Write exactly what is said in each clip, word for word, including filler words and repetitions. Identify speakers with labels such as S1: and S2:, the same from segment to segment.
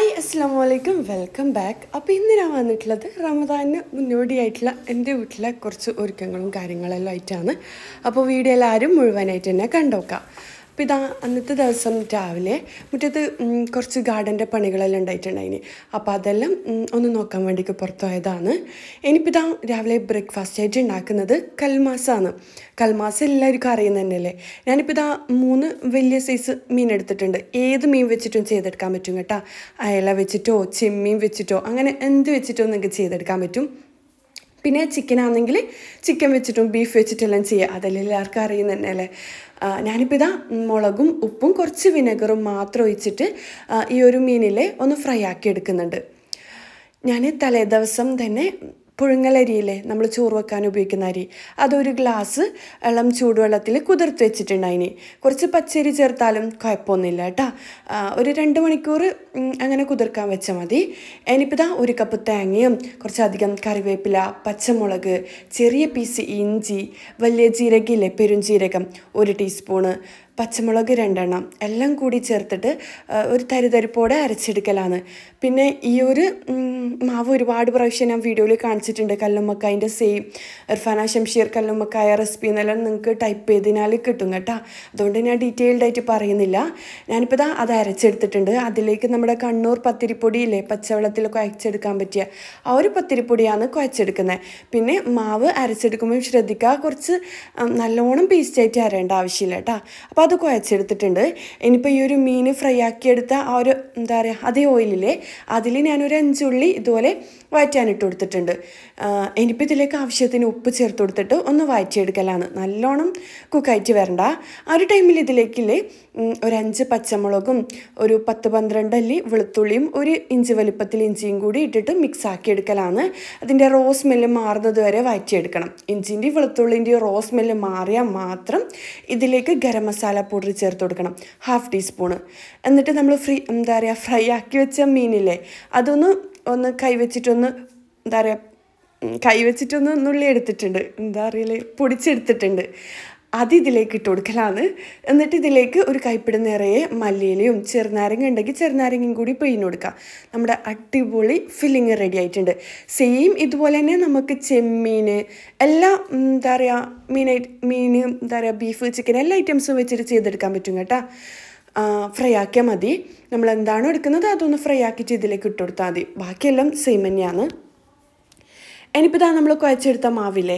S1: Hi അസ്സാം വലൈക്കും welcome back. അപ്പോൾ ഇന്ന് ഞാൻ വന്നിട്ടുള്ളത് റമദാനിന് മുന്നോടിയായിട്ടുള്ള എൻ്റെ വീട്ടിലെ കുറച്ച് ഒരുക്കങ്ങളും കാര്യങ്ങളെല്ലാം ആയിട്ടാണ്. അപ്പോൾ വീഡിയോ എല്ലാവരും മുഴുവനായിട്ട് തന്നെ കണ്ടുനോക്കാം. അപ്പോൾ ഇതാ അന്നത്തെ ദിവസം രാവിലെ മുറ്റത്ത് കുറച്ച് ഗാർഡൻ്റെ പണികളെല്ലാം ഉണ്ടായിട്ടുണ്ടായിന്. അപ്പോൾ അതെല്ലാം ഒന്ന് നോക്കാൻ വേണ്ടിയിട്ട് പുറത്തു പോയതാണ്. ഇനിയിപ്പോൾ ഇതാ രാവിലെ ബ്രേക്ക്ഫാസ്റ്റ് ആയിട്ട് ഉണ്ടാക്കുന്നത് കൽമാസാണ്. കൽമാസ് എല്ലാവർക്കും അറിയുന്ന തന്നെയല്ലേ. ഞാനിപ്പോൾ ഇതാ മൂന്ന് വലിയ സൈസ് മീൻ എടുത്തിട്ടുണ്ട്. ഏത് മീൻ വെച്ചിട്ടും ചെയ്തെടുക്കാൻ പറ്റും കേട്ടോ. അയല വെച്ചിട്ടോ ചെമ്മീൻ വെച്ചിട്ടോ അങ്ങനെ എന്ത് വെച്ചിട്ടോ നിങ്ങൾക്ക് ചെയ്തെടുക്കാൻ പറ്റും. പിന്നെ ചിക്കൻ ആണെങ്കിൽ ചിക്കൻ വെച്ചിട്ടും ബീഫ് വെച്ചിട്ടെല്ലാം ചെയ്യുക. അതെല്ലാം എല്ലാവർക്കും അറിയുന്ന തന്നെ അല്ലേ. ഞാനിപ്പോൾ ഇതാ മുളകും ഉപ്പും കുറച്ച് വിനെഗറും മാത്രം ഒഴിച്ചിട്ട് ഈ ഒരു മീനിലെ ഒന്ന് ഫ്രൈ ആക്കി എടുക്കുന്നുണ്ട്. ഞാൻ തലേ ദിവസം തന്നെ പുഴുങ്ങലരിയില്ലേ, നമ്മൾ ചോറ് വെക്കാൻ ഉപയോഗിക്കുന്ന അരി, അതൊരു ഗ്ലാസ് ഇളം ചൂടുവെള്ളത്തിൽ കുതിർത്ത് വെച്ചിട്ടുണ്ടായിനി. കുറച്ച് പച്ചരി ചേർത്താലും കുഴപ്പമൊന്നുമില്ല കേട്ടോ. ഒരു രണ്ട് മണിക്കൂർ അങ്ങനെ കുതിർക്കാൻ വെച്ചാൽ മതി. ഇനിയിപ്പോൾ ഇതാ ഒരു കപ്പ് തേങ്ങയും കുറച്ചധികം കറിവേപ്പില, പച്ചമുളക്, ചെറിയ പീസ് ഇഞ്ചി, വലിയ ജീരകയില്ലേ പെരുംജീരകം ഒരു ടീസ്പൂണ്, പച്ചമുളക് രണ്ടെണ്ണം എല്ലാം കൂടി ചേർത്തിട്ട് ഒരു തരിതരിപ്പോടെ അരച്ചെടുക്കലാണ്. പിന്നെ ഈ ഒരു മാവ് ഒരുപാട് പ്രാവശ്യം ഞാൻ വീഡിയോയിൽ കാണിച്ചിട്ടുണ്ട്. കല്ലുമ്മക്കായൻ്റെ സെയിം ഇർഫാന ഷംഷീർ കല്ലുമ്മക്കായ റെസിപ്പി എന്നെല്ലാം നിങ്ങൾക്ക് ടൈപ്പ് ചെയ്തതിനാൽ കിട്ടും കേട്ടോ. അതുകൊണ്ട് ഞാൻ ഡീറ്റെയിൽഡ് ആയിട്ട് പറയുന്നില്ല. ഞാനിപ്പോൾ ഇതാ അത് അരച്ചെടുത്തിട്ടുണ്ട്. അതിലേക്ക് നമ്മുടെ കണ്ണൂർ പത്തിരിപ്പൊടിയില്ലേ, പച്ചവെള്ളത്തിൽ കുഴച്ചെടുക്കാൻ പറ്റിയ ആ ഒരു പത്തിരിപ്പൊടിയാണ് കുഴച്ചെടുക്കുന്നത്. പിന്നെ മാവ് അരച്ചെടുക്കുമ്പോൾ ശ്രദ്ധിക്കുക, കുറച്ച് നല്ലോണം പേസ്റ്റായിട്ട് അരേണ്ട ആവശ്യമില്ല കേട്ടോ. അപ്പോൾ അത് കുഴച്ചെടുത്തിട്ടുണ്ട്. ഇനിയിപ്പോൾ ഈ ഒരു മീൻ ഫ്രൈ ആക്കിയെടുത്ത ആ ഒരു എന്താ പറയുക അതേ ഓയിലില്ലേ, അതിൽ ഞാനൊരു അഞ്ചുള്ളി ഇതുപോലെ വഴറ്റാനിട്ട് കൊടുത്തിട്ടുണ്ട്. ഇനിയിപ്പോൾ ഇതിലേക്ക് ആവശ്യത്തിന് ഉപ്പ് ചേർത്ത് കൊടുത്തിട്ട് ഒന്ന് വഴറ്റിയെടുക്കലാണ്. നല്ലോണം കുക്കായിട്ട് വരണ്ട. ആ ഒരു ടൈമിൽ ഇതിലേക്കില്ലേ ഒരു അഞ്ച് പച്ചമുളകും ഒരു പത്ത് പന്ത്രണ്ട് അല്ലി വെളുത്തുള്ളിയും ഒരു ഇഞ്ചി വലിപ്പത്തിൽ ഇഞ്ചിയും കൂടി ഇട്ടിട്ട് മിക്സ് ആക്കി എടുക്കലാണ്. അതിൻ്റെ റോ സ്മെല്ല് മാറുന്നത് വരെ വഴറ്റിയെടുക്കണം. ഇഞ്ചിൻ്റെയും വെളുത്തുള്ളിൻ്റെയും റോ സ്മെല്ല് മാറിയാൽ മാത്രം ഇതിലേക്ക് ഗരം മസാല പൗഡർ ചേർത്ത് കൊടുക്കണം, ഹാഫ് ടീസ്പൂണ്. എന്നിട്ട് നമ്മൾ ഫ്രീ എന്താ പറയുക ഫ്രൈ ആക്കി വെച്ച മീനില്ലേ, അതൊന്ന് ഒന്ന് കൈ വെച്ചിട്ടൊന്ന് എന്താ പറയുക കൈ വെച്ചിട്ടൊന്ന് നുള്ളി എടുത്തിട്ടുണ്ട്, എന്താ അറിയില്ലേ പൊടിച്ചെടുത്തിട്ടുണ്ട്. അത് ഇതിലേക്ക് ഇട്ട് കൊടുക്കലാണ്. എന്നിട്ട് ഇതിലേക്ക് ഒരു കൈപ്പിടി നിറയെ മല്ലിയിലയും ചെറുനാരങ്ങ ഉണ്ടെങ്കിൽ ചെറുനാരങ്ങയും കൂടി പിഴിഞ്ഞ് കൊടുക്കുക. നമ്മുടെ അടിപൊളി ഫില്ലിങ് റെഡി ആയിട്ടുണ്ട്. സെയിം ഇതുപോലെ തന്നെ നമുക്ക് ചെമ്മീൻ എല്ലാ എന്താ പറയുക മീനായിട്ട് മീൻ എന്താ പറയുക ബീഫ് ചിക്കൻ എല്ലാ ഐറ്റംസും വെച്ചിട്ട് ചെയ്തെടുക്കാൻ പറ്റും കേട്ടോ. ഫ്രൈ ആക്കിയാൽ മതി. നമ്മൾ എന്താണോ എടുക്കുന്നത് അതൊന്ന് ഫ്രൈ ആക്കിയിട്ട് ഇതിലേക്ക് ഇട്ട് കൊടുത്താൽ മതി. ബാക്കിയെല്ലാം സെയിം തന്നെയാണ്. ഇനിയിപ്പോൾ ഇതാ നമ്മൾ കുഴച്ചെടുത്ത മാവില്ലേ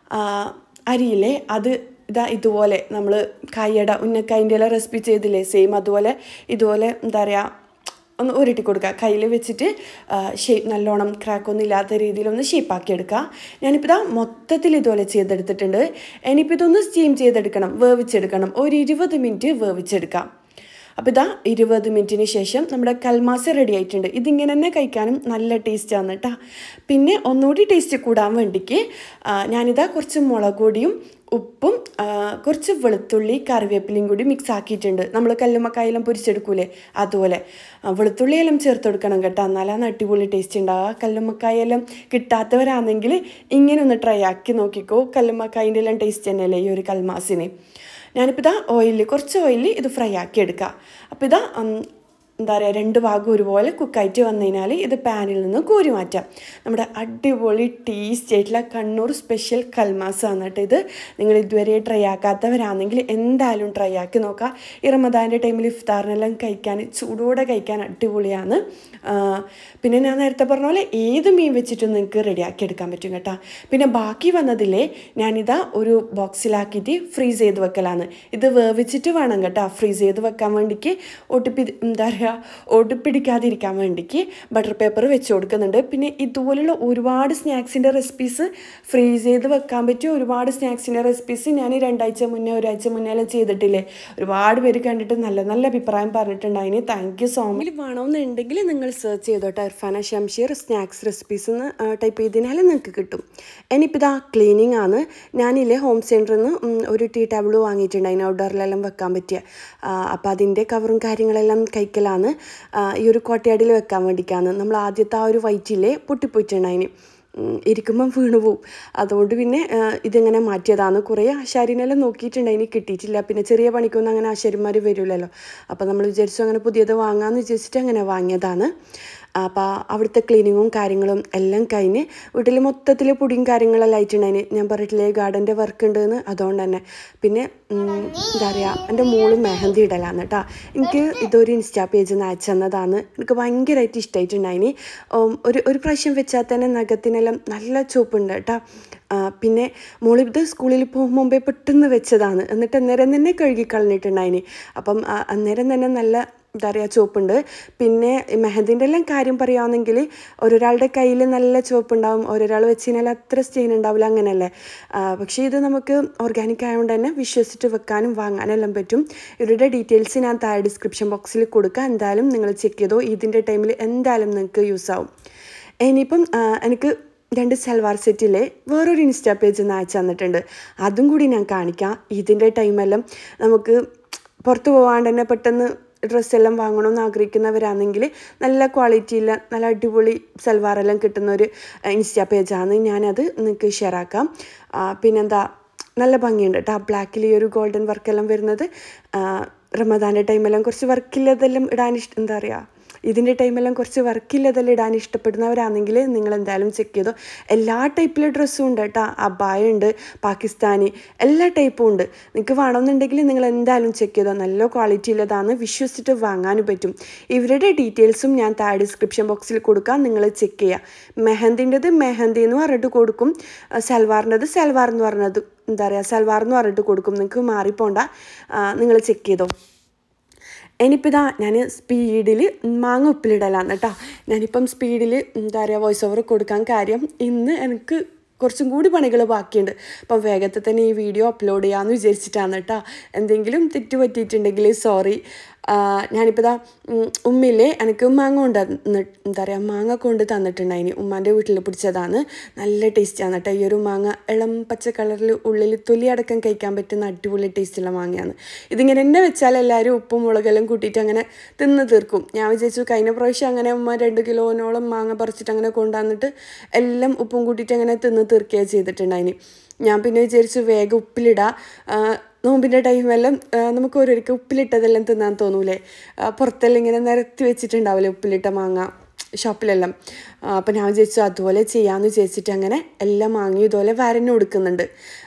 S1: അരിയില്ലേ, അത് ഇതാ ഇതുപോലെ നമ്മൾ കായയുടെ ഉന്നക്കായൻ്റെ എല്ലാം റെസിപ്പി ചെയ്തില്ലേ, സെയിം അതുപോലെ ഇതുപോലെ എന്താ പറയുക ഒന്ന് ഉരുട്ടി കൊടുക്കുക. കയ്യിൽ വെച്ചിട്ട് ഷേപ്പ് നല്ലോണം ക്രാക്കൊന്നും ഇല്ലാത്ത രീതിയിലൊന്ന് ഷേപ്പാക്കി എടുക്കുക. ഞാനിപ്പോൾ ഇതാ മൊത്തത്തിൽ ഇതുപോലെ ചെയ്തെടുത്തിട്ടുണ്ട്. ഇനിയിപ്പോൾ ഇതൊന്ന് സ്റ്റീം ചെയ്തെടുക്കണം, വേവിച്ചെടുക്കണം. ഒരു ഇരുപത് മിനിറ്റ് വേവിച്ചെടുക്കാം. അപ്പോൾ ഇതാ ഇരുപത് മിനിറ്റിന് ശേഷം നമ്മുടെ കൽമാസ് റെഡി ആയിട്ടുണ്ട്. ഇതിങ്ങനെ തന്നെ കഴിക്കാനും നല്ല ടേസ്റ്റാണ് കേട്ടോ. പിന്നെ ഒന്നുകൂടി ടേസ്റ്റ് കൂടാൻ വേണ്ടിക്ക് ഞാനിതാ കുറച്ച് മുളക് പൊടിയും ഉപ്പും കുറച്ച് വെളുത്തുള്ളി കറിവേപ്പിലയും കൂടി മിക്സ് ആക്കിയിട്ടുണ്ട്. നമ്മൾ കല്ലുമ്മക്കായെല്ലാം പൊരിച്ചെടുക്കൂലേ അതുപോലെ വെളുത്തുള്ളിയെല്ലാം ചേർത്ത് കൊടുക്കണം കേട്ടോ, എന്നാലാണ് അടിപൊളി ടേസ്റ്റ് ഉണ്ടാവുക. കല്ലുമ്മക്കായെല്ലാം കിട്ടാത്തവരാണെങ്കിൽ ഇങ്ങനെ ഒന്ന് ട്രൈ ആക്കി നോക്കിക്കോ. കല്ലുമ്മക്കായൻ്റെ എല്ലാം ടേസ്റ്റ് തന്നെയല്ലേ ഈ ഒരു കൽമാസിന്. ഞാനിപ്പോൾ ഇതാ ഓയിലിൽ കുറച്ച് ഓയിലിൽ ഇത് ഫ്രൈ ആക്കി എടുക്കുക. അപ്പോൾ ഇതാ എന്താ പറയുക രണ്ട് ഭാഗം ഒരുപോലെ കുക്കായിട്ട് വന്നു കഴിഞ്ഞാൽ ഇത് പാനിൽ നിന്ന് കോരി മാറ്റാം. നമ്മുടെ അടിപൊളി ടേസ്റ്റ് ആയിട്ടുള്ള കണ്ണൂർ സ്പെഷ്യൽ കൽമാസാണ് കേട്ടോ ഇത്. നിങ്ങൾ ഇതുവരെ ട്രൈ ആക്കാത്തവരാണെങ്കിൽ എന്തായാലും ട്രൈ ആക്കി നോക്കുക. ഈ റമദാൻ്റെ ടൈമിൽ ഇഫ്താറിനെല്ലാം കഴിക്കാൻ ചൂടോടെ കഴിക്കാൻ അടിപൊളിയാണ്. പിന്നെ ഞാൻ നേരത്തെ പറഞ്ഞ പോലെ ഏത് മീൻ വെച്ചിട്ടും നിങ്ങൾക്ക് റെഡിയാക്കി എടുക്കാൻ പറ്റും കേട്ടോ. പിന്നെ ബാക്കി വന്നതില്ലേ ഞാനിതാ ഒരു ബോക്സിലാക്കിയിട്ട് ഫ്രീസ് ചെയ്ത് വെക്കലാണ്. ഇത് വേവിച്ചിട്ട് വേണം കേട്ടോ ഫ്രീസ് ചെയ്ത് വെക്കാൻ വേണ്ടിക്ക്. ഒട്ടിപ്പി എന്താ പറയുക ഒട്ടിപ്പിടിക്കാതിരിക്കാൻ വേണ്ടിക്ക് ബട്ടർ പേപ്പർ വെച്ച് കൊടുക്കുന്നുണ്ട്. പിന്നെ ഇതുപോലുള്ള ഒരുപാട് സ്നാക്സിൻ്റെ റെസിപ്പീസ് ഫ്രീസ് ചെയ്ത് വെക്കാൻ പറ്റിയ ഒരുപാട് സ്നാക്സിൻ്റെ റെസിപ്പീസ് ഞാൻ രണ്ടാഴ്ച മുന്നേ ഒരാഴ്ച മുന്നേ എല്ലാം ചെയ്തിട്ടില്ലേ. ഒരുപാട് പേര് കണ്ടിട്ട് നല്ല നല്ല അഭിപ്രായം പറഞ്ഞിട്ടുണ്ടായിന്. Thank you so much. വേണമെന്നുണ്ടെങ്കിൽ നിങ്ങൾ സെർച്ച് ചെയ്തോട്ടെ ഇർഫാന ഷംഷീർ സ്നാക്സ് റെസിപ്പീസ് എന്ന് ടൈപ്പ് ചെയ്തതിനാൽ നിങ്ങൾക്ക് കിട്ടും. ഇനിയിപ്പോൾ ഇതാ ക്ലീനിങ് ആണ്. ഞാനില്ലേ ഹോം സെൻറ്ററിൽ നിന്ന് ഒരു ടീ ടേബിൾ വാങ്ങിയിട്ടുണ്ടായിന് ഔട്ട്ഡോറിലെല്ലാം വെക്കാൻ പറ്റിയ. അപ്പോൾ അതിൻ്റെ കവറും കാര്യങ്ങളെല്ലാം കൈക്കലാണ് ഈ ഒരു കോട്ടയാടിൽ വെക്കാൻ വേണ്ടിയിട്ടാണ്. നമ്മൾ ആദ്യത്തെ ആ ഒരു വൈറ്റില്ലേ പൊട്ടിപ്പോയിട്ടുണ്ടായിന്. ഇരിക്കുമ്പം വീണു പോവും. അതുകൊണ്ട് പിന്നെ ഇതിങ്ങനെ മാറ്റിയതാണ്. കുറേ ആശാരിനെല്ലാം നോക്കിയിട്ടുണ്ടായിനി, കിട്ടിയിട്ടില്ല. പിന്നെ ചെറിയ പണിക്കൊന്നും അങ്ങനെ ആശാരിമാർ വരില്ലല്ലോ. അപ്പോൾ നമ്മൾ വിചാരിച്ചു അങ്ങനെ പുതിയത് വാങ്ങാമെന്ന് വിചാരിച്ചിട്ട് അങ്ങനെ വാങ്ങിയതാണ്. അപ്പോൾ അവിടുത്തെ ക്ലീനിങ്ങും കാര്യങ്ങളും എല്ലാം കഴിഞ്ഞ് വീട്ടിൽ മൊത്തത്തിൽ പൊടിയും കാര്യങ്ങളെല്ലാം ആയിട്ടുണ്ടായിന്. ഞാൻ പറഞ്ഞിട്ടില്ലേ ഗാർഡൻ്റെ വർക്ക് ഉണ്ടെന്ന്, അതുകൊണ്ട് തന്നെ. പിന്നെ എന്താ പറയുക, എൻ്റെ മോള് മെഹന്തി ഇടലാണ് കേട്ടോ. എനിക്ക് ഇതൊരു ഇൻസ്റ്റാ പേജിൽ നിന്ന് അയച്ചു തന്നതാണ്. എനിക്ക് ഭയങ്കരമായിട്ട് ഇഷ്ടമായിട്ടുണ്ടായിന്. ഒരു ഒരു പ്രാവശ്യം വെച്ചാൽ തന്നെ നഖത്തിനെല്ലാം നല്ല ചുവപ്പുണ്ട് കേട്ടോ. പിന്നെ മോളിത് സ്കൂളിൽ പോകും മുമ്പേ പെട്ടെന്ന് വെച്ചതാണ്. എന്നിട്ട് അന്നേരം തന്നെ കഴുകി കളഞ്ഞിട്ടുണ്ടായിന്. അപ്പം അന്നേരം തന്നെ നല്ല എന്താ പറയുക ചുവപ്പുണ്ട്. പിന്നെ മെഹന്തിൻ്റെ എല്ലാം കാര്യം പറയുകയാണെങ്കിൽ ഓരോരാളുടെ കയ്യിൽ നല്ല ചുവപ്പുണ്ടാവും, ഓരോരാൾ വെച്ച് കഴിഞ്ഞാൽ അത്ര സ്റ്റെയിൻ ഉണ്ടാവില്ല, അങ്ങനെയല്ലേ. പക്ഷേ ഇത് നമുക്ക് ഓർഗാനിക് ആയതുകൊണ്ട് തന്നെ വിശ്വസിച്ചിട്ട് വെക്കാനും വാങ്ങാനെല്ലാം പറ്റും. ഇവരുടെ ഡീറ്റെയിൽസ് ഞാൻ താഴെ ഡിസ്ക്രിപ്ഷൻ ബോക്സിൽ കൊടുക്കാം. എന്തായാലും നിങ്ങൾ ചെക്ക് ചെയ്തോ, ഇതിൻ്റെ ടൈമിൽ എന്തായാലും നിങ്ങൾക്ക് യൂസ് ആവും. ഇനിയിപ്പം എനിക്ക് രണ്ട് സൽവാർ സെറ്റിലെ വേറൊരു ഇൻസ്റ്റാ പേജ് ഒന്ന് അയച്ചു തന്നിട്ടുണ്ട്. അതും കൂടി ഞാൻ കാണിക്കാം. ഇതിൻ്റെ ടൈമെല്ലാം നമുക്ക് പുറത്ത് പോകാണ്ട് തന്നെ പെട്ടെന്ന് ഡ്രസ്സെല്ലാം വാങ്ങണമെന്ന് ആഗ്രഹിക്കുന്നവരാണെങ്കിൽ നല്ല ക്വാളിറ്റിയില്ല നല്ല അടിപൊളി സൽവാറെല്ലാം കിട്ടുന്ന ഒരു ഇൻസ്റ്റാ പേജാണ്. ഞാനത് നിങ്ങൾക്ക് ഷെയർ ആക്കാം. പിന്നെന്താ നല്ല ഭംഗിയുണ്ട് കേട്ടോ. ബ്ലാക്കിൽ ഈ ഒരു ഗോൾഡൻ വർക്കെല്ലാം വരുന്നത്. റമദാൻ്റെ ടൈമെല്ലാം കുറച്ച് വർക്കില്ലതെല്ലാം ഇടാൻ ഇഷ്ടം, എന്താ പറയുക, ഇതിൻ്റെ ടൈമെല്ലാം കുറച്ച് വർക്കില്ലതെല്ലാം ഇടാൻ ഇഷ്ടപ്പെടുന്നവരാണെങ്കിൽ നിങ്ങൾ എന്തായാലും ചെക്ക് ചെയ്തോ. എല്ലാ ടൈപ്പിലെ ഡ്രസ്സും ഉണ്ട് കേട്ടോ. അബായ ഉണ്ട്, പാകിസ്ഥാനി, എല്ലാ ടൈപ്പും ഉണ്ട്. നിങ്ങൾക്ക് വേണമെന്നുണ്ടെങ്കിൽ നിങ്ങൾ എന്തായാലും ചെക്ക് ചെയ്തോ. നല്ല ക്വാളിറ്റി ഉള്ളതാണ്, വിശ്വസിച്ചിട്ട് വാങ്ങാനും പറ്റും. ഇവരുടെ ഡീറ്റെയിൽസും ഞാൻ താഴെ ഡിസ്ക്രിപ്ഷൻ ബോക്സിൽ കൊടുക്കാം, നിങ്ങൾ ചെക്ക് ചെയ്യുക. മെഹന്തിൻ്റെത് മെഹന്തി എന്ന് പറഞ്ഞിട്ട് കൊടുക്കും, സൽവാറിൻ്റെത് സൽവാർ എന്ന് പറഞ്ഞത് എന്താ പറയുക സൽവാർ എന്ന് പറഞ്ഞിട്ട് കൊടുക്കും. നിങ്ങൾക്ക് മാറിപ്പോണ്ട, നിങ്ങൾ ചെക്ക് ചെയ്തോ. ഇനിയിപ്പോൾ ഇതാ ഞാൻ സ്പീഡിൽ മാങ്ങ ഉപ്പിലിടലാണ് കേട്ടോ. ഞാനിപ്പം സ്പീഡിൽ എന്താ പറയുക വോയിസ് ഓവർ കൊടുക്കാൻ കാര്യം, ഇന്ന് എനിക്ക് കുറച്ചും കൂടി പണികൾ ബാക്കിയുണ്ട്. അപ്പം വേഗത്തിൽ തന്നെ ഈ വീഡിയോ അപ്ലോഡ് ചെയ്യാമെന്ന് വിചാരിച്ചിട്ടാണ് കേട്ടോ. എന്തെങ്കിലും തെറ്റ് പറ്റിയിട്ടുണ്ടെങ്കിൽ സോറി. ഞാനിപ്പോൾ ഇതാ ഉമ്മയില്ലേ എനിക്ക് മാങ്ങ കൊണ്ട് എന്താ പറയുക മാങ്ങ കൊണ്ട് തന്നിട്ടുണ്ടായിന്. ഉമ്മാൻ്റെ വീട്ടിൽ പിടിച്ചതാണ്. നല്ല ടേസ്റ്റാണ് കേട്ടോ. ഈ ഒരു മാങ്ങ ഇളം പച്ച കളറിൽ ഉള്ളിൽ തൊലി അടക്കം കഴിക്കാൻ പറ്റുന്ന അടിപൊളി ടേസ്റ്റുള്ള മാങ്ങയാണ്. ഇതിങ്ങനെ തന്നെ വെച്ചാൽ എല്ലാവരും ഉപ്പും മുളകെല്ലാം കൂട്ടിയിട്ട് അങ്ങനെ തിന്ന് തീർക്കും. ഞാൻ വിചാരിച്ചു കഴിഞ്ഞ പ്രാവശ്യം അങ്ങനെ ഉമ്മ രണ്ട് കിലോനോളം മാങ്ങ പറിച്ചിട്ട് അങ്ങനെ കൊണ്ടുവന്നിട്ട് എല്ലാം ഉപ്പും കൂട്ടിയിട്ട് അങ്ങനെ തിന്ന് തീർക്കുകയാണ് ചെയ്തിട്ടുണ്ടായിന്. ഞാൻ പിന്നെ വിചാരിച്ചു വേഗം ഉപ്പിലിടാം. നോമ്പിൻ്റെ ടൈമെല്ലാം നമുക്ക് ഓരോരിക്കും ഉപ്പിലിട്ടതെല്ലാം തിന്നാൻ തോന്നൂലേ. പുറത്തെല്ലാം ഇങ്ങനെ നിരത്തി വെച്ചിട്ടുണ്ടാവില്ലേ ഉപ്പിലിട്ട മാങ്ങ ഷോപ്പിലെല്ലാം. അപ്പം ഞാൻ വിചാരിച്ചു അതുപോലെ ചെയ്യാമെന്ന് വിചാരിച്ചിട്ട് അങ്ങനെ എല്ലാം മാങ്ങി ഇതുപോലെ വരഞ്ഞു കൊടുക്കുന്നുണ്ട്.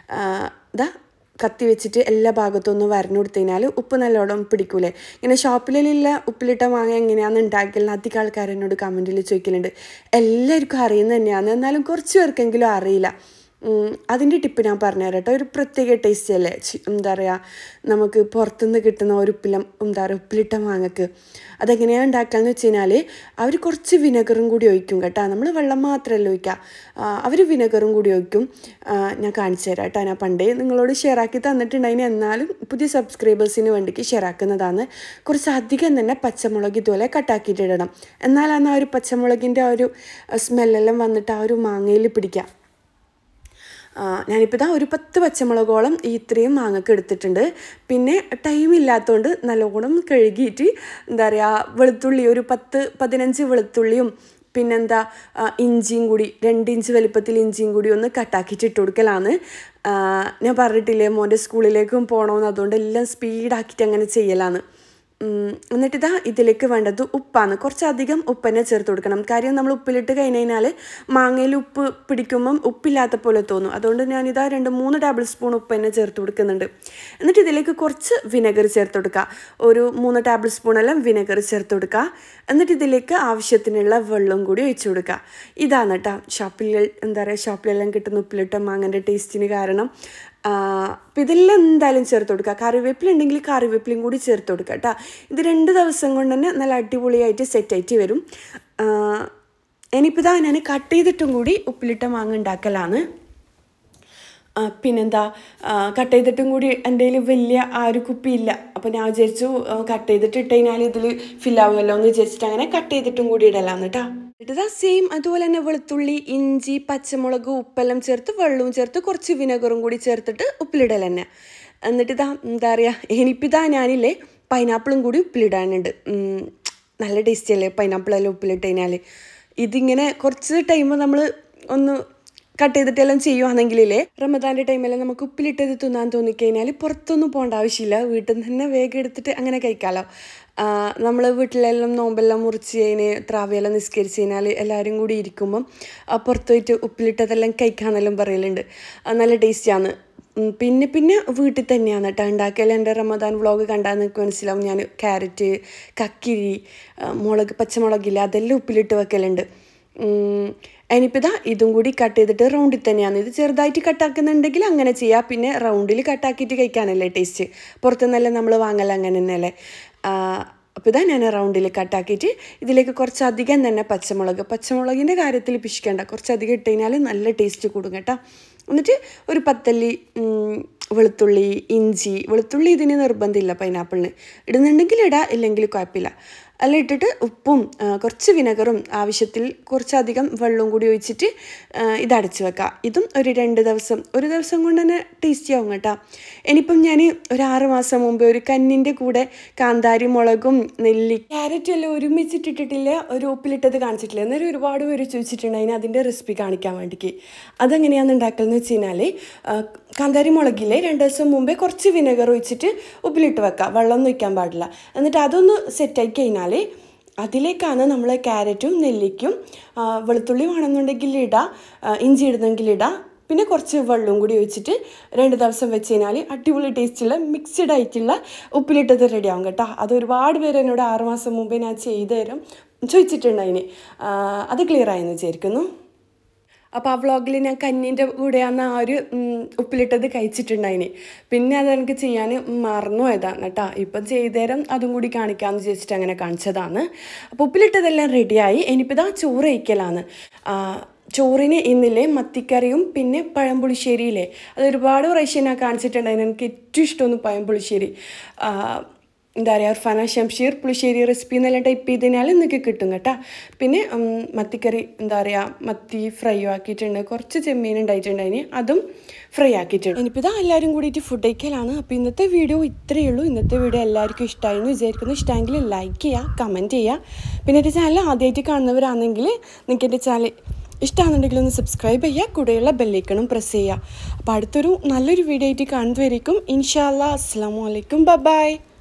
S1: ഇതാ കത്തി വെച്ചിട്ട് എല്ലാ ഭാഗത്തും ഒന്ന് വരഞ്ഞു കൊടുത്തു കഴിഞ്ഞാൽ ഉപ്പ് നല്ലോണം പിടിക്കൂലേ. ഇങ്ങനെ ഷോപ്പിലുള്ള ഉപ്പിലിട്ട മാങ്ങ എങ്ങനെയാണെന്ന് ഉണ്ടാക്കിയാൽ അധികം ആൾക്കാർ എന്നോട് കമൻറ്റിൽ ചോദിക്കലുണ്ട്. എല്ലാവർക്കും അറിയുന്നത് തന്നെയാണ്, എന്നാലും കുറച്ച് പേർക്കെങ്കിലും അറിയില്ല. അതിൻ്റെ ടിപ്പ് ഞാൻ പറഞ്ഞുതരാം കേട്ടോ. ഒരു പ്രത്യേക ടേസ്റ്റ് അല്ലേ എന്താ പറയുക നമുക്ക് പുറത്തുനിന്ന് കിട്ടുന്ന ഒരു ഉപ്പില എന്താ പറയുക ഉപ്പിലിട്ട മാങ്ങക്ക്. അതെങ്ങനെയാണ് ഉണ്ടാക്കുകയെന്ന് വെച്ച് കഴിഞ്ഞാൽ അവർ കുറച്ച് വിനെഗറും കൂടി ഒഴിക്കും കേട്ടോ. നമ്മൾ വെള്ളം മാത്രമല്ല ഒഴിക്കുക, അവർ വിനെഗറും കൂടി ഒഴിക്കും. ഞാൻ കാണിച്ചു തരാം കേട്ടോ. ഞാൻ പണ്ടേ നിങ്ങളോട് ഷെയർ ആക്കി തന്നിട്ടുണ്ടായിന്, എന്നാലും പുതിയ സബ്സ്ക്രൈബേഴ്സിന് വേണ്ടിക്ക് ഷെയർ ആക്കുന്നതാണ്. കുറച്ച് അധികം തന്നെ പച്ചമുളക് ഇതുപോലെ കട്ടാക്കിയിട്ടിടണം. എന്നാലാണ് ആ ഒരു പച്ചമുളകിൻ്റെ ആ ഒരു സ്മെല്ലെല്ലാം വന്നിട്ട് ആ ഒരു മാങ്ങയിൽ പിടിക്കുക. ഞാനിപ്പോൾ ഇതാ ഒരു പത്ത് പച്ചമുളകോളം ഈ ഇത്രയും മാങ്ങക്ക് എടുത്തിട്ടുണ്ട്. പിന്നെ ടൈം ഇല്ലാത്തതുകൊണ്ട് നല്ലോണം കഴുകിയിട്ട് എന്താ പറയുക വെളുത്തുള്ളി ഒരു പത്ത് പതിനഞ്ച് വെളുത്തുള്ളിയും പിന്നെന്താ ഇഞ്ചിയും കൂടി രണ്ട് ഇഞ്ച് വലിപ്പത്തിൽ ഇഞ്ചിയും കൂടി ഒന്ന് കട്ടാക്കിയിട്ട് ഇട്ട് കൊടുക്കലാണ്. ഞാൻ പറഞ്ഞിട്ടില്ലേ മോൻ്റെ സ്കൂളിലേക്കും പോകണമെന്ന്, അതുകൊണ്ട് എല്ലാം സ്പീഡാക്കിയിട്ട് അങ്ങനെ ചെയ്യലാണ്. എന്നിട്ടിതാ ഇതിലേക്ക് വേണ്ടത് ഉപ്പാണ്. കുറച്ചധികം ഉപ്പ് തന്നെ ചേർത്ത് കൊടുക്കണം. കാര്യം നമ്മൾ ഉപ്പിലിട്ട് കഴിഞ്ഞ് കഴിഞ്ഞാൽ മാങ്ങയിൽ ഉപ്പ് പിടിക്കുമ്പം ഉപ്പില്ലാത്ത പോലെ തോന്നും. അതുകൊണ്ട് ഞാനിതാ രണ്ട് മൂന്ന് ടേബിൾ സ്പൂൺ ഉപ്പ് തന്നെ ചേർത്ത് കൊടുക്കുന്നുണ്ട്. എന്നിട്ട് ഇതിലേക്ക് കുറച്ച് വിനെഗർ ചേർത്ത് കൊടുക്കുക. ഒരു മൂന്ന് ടേബിൾ സ്പൂണെല്ലാം വിനെഗർ ചേർത്ത് കൊടുക്കുക. എന്നിട്ട് ഇതിലേക്ക് ആവശ്യത്തിനുള്ള വെള്ളം കൂടി ഒഴിച്ചു കൊടുക്കുക. ഇതാണ് കേട്ടോ ഷോപ്പിൽ എന്താ പറയുക ഷോപ്പിലെല്ലാം കിട്ടുന്ന ഉപ്പിലിട്ട മാങ്ങൻ്റെ ടേസ്റ്റിന് കാരണം. അപ്പം ഇതെല്ലാം എന്തായാലും ചേർത്ത് കൊടുക്കുക. കറിവേപ്പിലുണ്ടെങ്കിൽ കറിവേപ്പിലയും കൂടി ചേർത്ത് കൊടുക്കുക കേട്ടോ. ഇത് രണ്ട് ദിവസം കൊണ്ട് തന്നെ നല്ല അടിപൊളിയായിട്ട് സെറ്റായിട്ട് വരും. ഇനിയിപ്പോൾ ഇതാ ഞാൻ കട്ട് ചെയ്തിട്ടും കൂടി ഉപ്പിലിട്ട മാങ്ങ ഉണ്ടാക്കലാണ്. പിന്നെന്താ കട്ട് ചെയ്തിട്ടും കൂടി എൻ്റെ കയ്യിൽ വലിയ ആ ഒരു കുപ്പിയില്ല. അപ്പോൾ ഞാൻ വിചാരിച്ചു കട്ട് ചെയ്തിട്ട് ഇട്ട് കഴിഞ്ഞാൽ ഇതിൽ ഫില്ലാവുമല്ലോ എന്ന് വിചാരിച്ചിട്ട് അങ്ങനെ കട്ട് ചെയ്തിട്ടും കൂടി ഇടലാന്ന് കേട്ടോ. ഇതാ സെയിം അതുപോലെ തന്നെ വെളുത്തുള്ളി ഇഞ്ചി പച്ചമുളക് ഉപ്പെല്ലാം ചേർത്ത് വെള്ളവും ചേർത്ത് കുറച്ച് വിനെഗറും കൂടി ചേർത്തിട്ട് ഉപ്പിലിടൽ തന്നെ. എന്നിട്ട് ഇതാ എന്താ പറയുക ഇനിയിപ്പോൾ ഇതാ ഞാനില്ലേ പൈനാപ്പിളും കൂടി ഉപ്പിലിടാനുണ്ട്. നല്ല ടേസ്റ്റ് അല്ലേ പൈനാപ്പിളെല്ലാം ഉപ്പിലിട്ട് കഴിഞ്ഞാൽ. ഇതിങ്ങനെ കുറച്ച് ടൈം നമ്മൾ ഒന്ന് കട്ട് ചെയ്തിട്ടെല്ലാം ചെയ്യുവാണെങ്കിലേ റമദാൻ്റെ ടൈമിൽ നമുക്ക് ഉപ്പിലിട്ടത് തിന്നാൻ തോന്നിക്കഴിഞ്ഞാൽ പുറത്തൊന്നും പോകേണ്ട ആവശ്യമില്ല, വീട്ടിൽ നിന്ന് തന്നെ വേഗം എടുത്തിട്ട് അങ്ങനെ കഴിക്കാമല്ലോ. നമ്മൾ വീട്ടിലെല്ലാം നോമ്പെല്ലാം മുറിച്ച് കഴിഞ്ഞ് ത്രാവിയെല്ലാം നിസ്കരിച്ച് കഴിഞ്ഞാൽ എല്ലാവരും കൂടി ഇരിക്കുമ്പം പുറത്ത് പോയിട്ട് ഉപ്പിലിട്ടതെല്ലാം കഴിക്കാമെന്നെല്ലാം പറയലുണ്ട്. നല്ല ടേസ്റ്റിയാണ്. പിന്നെ പിന്നെ വീട്ടിൽ തന്നെയാണ് കേട്ടോ ഉണ്ടാക്കൽ. എൻ്റെ റമദാൻ വ്ളോഗ് കണ്ടാൽ നിങ്ങൾക്ക് മനസ്സിലാവും. ഞാൻ ക്യാരറ്റ്, കക്കിരി, മുളക്, പച്ചമുളകില്ല അതെല്ലാം ഉപ്പിലിട്ട് വെക്കലുണ്ട്. ഇനിയിപ്പോൾ ഇതാ ഇതും കൂടി കട്ട് ചെയ്തിട്ട് റൗണ്ടിൽ തന്നെയാണ്. ഇത് ചെറുതായിട്ട് കട്ടാക്കുന്നുണ്ടെങ്കിൽ അങ്ങനെ ചെയ്യാം. പിന്നെ റൗണ്ടിൽ കട്ടാക്കിയിട്ട് കഴിക്കാനല്ലേ ടേസ്റ്റ്, പുറത്തുനിന്നല്ലേ നമ്മൾ വാങ്ങല അങ്ങനെ തന്നെയല്ലേ. അപ്പോൾ ഇതാ ഞാൻ റൗണ്ടിൽ കട്ടാക്കിയിട്ട് ഇതിലേക്ക് കുറച്ചധികം തന്നെ പച്ചമുളക്, പച്ചമുളകിൻ്റെ കാര്യത്തിൽ പിശിക്കേണ്ട, കുറച്ചധികം ഇട്ട് കഴിഞ്ഞാൽ നല്ല ടേസ്റ്റ് കൂടും കേട്ടോ. എന്നിട്ട് ഒരു പത്തല്ലി വെളുത്തുള്ളി, ഇഞ്ചി, വെളുത്തുള്ളി ഇതിന് നിർബന്ധമില്ല പൈനാപ്പിളിന്, ഇടുന്നുണ്ടെങ്കിൽ ഇടാം, ഇല്ലെങ്കിൽ കുഴപ്പമില്ല. എല്ലാം ഇട്ടിട്ട് ഉപ്പും കുറച്ച് വിനെഗറും ആവശ്യത്തിൽ കുറച്ചധികം വെള്ളവും കൂടി ഒഴിച്ചിട്ട് ഇതടച്ച് വെക്കാം. ഇതും ഒരു രണ്ട് ദിവസം ഒരു ദിവസം കൊണ്ട് തന്നെ ടേസ്റ്റി ആവും കേട്ടോ. ഇനിയിപ്പം ഞാൻ ഒരു ആറ് മാസം മുമ്പ് ഒരു കന്നിൻ്റെ കൂടെ കാന്താരി മുളകും നെല്ലി ക്യാരറ്റും എല്ലാം ഒരുമിച്ചിട്ടിട്ടിട്ടില്ല ഒരു ഉപ്പിലിട്ടത് കാണിച്ചിട്ടില്ല. എന്നാലും ഒരുപാട് പേര് ചോദിച്ചിട്ടുണ്ട് അതിന് അതിൻ്റെ റെസിപ്പി കാണിക്കാൻ വേണ്ടിക്ക്. അതെങ്ങനെയാണെന്ന് ഉണ്ടാക്കലെന്ന് വെച്ച് കഴിഞ്ഞാൽ കാന്താരി മുളകിലെ രണ്ട് ദിവസം മുമ്പേ കുറച്ച് വിനെഗർ ഒഴിച്ചിട്ട് ഉപ്പിലിട്ട് വെക്കാം, വെള്ളമൊന്നും ഒഴിക്കാൻ പാടില്ല. എന്നിട്ട് അതൊന്ന് സെറ്റായി കഴിഞ്ഞാൽ അതിലേക്കാണ് നമ്മൾ ക്യാരറ്റും നെല്ലിക്കും വെളുത്തുള്ളി വേണമെന്നുണ്ടെങ്കിൽ ഇടാം, ഇഞ്ചി ഇടുന്നെങ്കിൽ ഇടാം, പിന്നെ കുറച്ച് വെള്ളവും കൂടി ഒഴിച്ചിട്ട് രണ്ട് ദിവസം വെച്ച് കഴിഞ്ഞാൽ അടിപൊളി ടേസ്റ്റുള്ള മിക്സ്ഡ് ആയിട്ടുള്ള ഉപ്പിലിട്ടത് റെഡിയാവും കേട്ടോ. അത് ഒരുപാട് പേര് എന്നോട് ആറുമാസം മുമ്പേ ഞാൻ ചെയ്തു തരും ചോദിച്ചിട്ടുണ്ട്. അതിന് അത് ക്ലിയർ ആയെന്ന് വിചാരിക്കുന്നു. അപ്പോൾ ആ വ്ളോഗിൽ ഞാൻ കഞ്ഞീൻ്റെ കൂടെയാണ് ആ ഒരു ഉപ്പിലിട്ടത് കഴിച്ചിട്ടുണ്ടായിന്. പിന്നെ അതെനിക്ക് ചെയ്യാൻ മറന്നു പോയതാണ് കേട്ടോ. ഇപ്പം ചെയ്തുതരം അതും കൂടി കാണിക്കാമെന്ന് വിചാരിച്ചിട്ട് അങ്ങനെ കാണിച്ചതാണ്. അപ്പോൾ ഉപ്പിലിട്ടതെല്ലാം റെഡിയായി. ഇനിയിപ്പോൾ ഇതാ ചോറ് കഴിക്കലാണ്. ചോറിന് ഇന്നില്ലേ മത്തിക്കറിയും പിന്നെ പഴംപുളിശ്ശേരിയില്ലേ, അത് ഒരുപാട് പ്രാവശ്യം ഞാൻ കാണിച്ചിട്ടുണ്ടായിരുന്നു. എനിക്ക് ഏറ്റവും ഇഷ്ടമൊന്നും പഴംപുളിശ്ശേരി. എന്താ പറയുക, ഇർഫാന ഷംഷീർ പുളിശ്ശേരി റെസിപ്പി എന്നെല്ലാം ടൈപ്പ് ചെയ്തതിനാൽ നിങ്ങൾക്ക് കിട്ടും കേട്ടോ. പിന്നെ മത്തിക്കറി എന്താ പറയുക, മത്തി ഫ്രൈ ആക്കിയിട്ടുണ്ട്, കുറച്ച് ചെമ്മീൻ ഉണ്ടായിട്ടുണ്ടായിന്, അതും ഫ്രൈ ആക്കിയിട്ടുണ്ട്. ഇനിയിപ്പോൾ ഇതാ എല്ലാവരും കൂടിയിട്ട് ഫുഡ് കഴിക്കലാണ്. അപ്പോൾ ഇന്നത്തെ വീഡിയോ ഇത്രയേ ഉള്ളൂ. ഇന്നത്തെ വീഡിയോ എല്ലാവർക്കും ഇഷ്ടമായിരുന്നു വിചാരിക്കുന്നു. ഇഷ്ടമെങ്കിൽ ലൈക്ക് ചെയ്യുക, കമൻറ്റ് ചെയ്യുക. പിന്നെ എൻ്റെ ചാനൽ ആദ്യമായിട്ട് കാണുന്നവരാണെങ്കിൽ നിങ്ങൾക്ക് എൻ്റെ ചാനൽ ഇഷ്ടമാണെന്നുണ്ടെങ്കിൽ ഒന്ന് സബ്സ്ക്രൈബ് ചെയ്യുക, കൂടെയുള്ള ബെല്ലൈക്കണും പ്രസ് ചെയ്യുക. അപ്പോൾ അടുത്തൊരു നല്ലൊരു വീഡിയോ ആയിട്ട് കാണുന്നതുവരേക്കും ഇൻഷാ അല്ലാ അസ്സലാമു അലൈക്കും, ബൈ.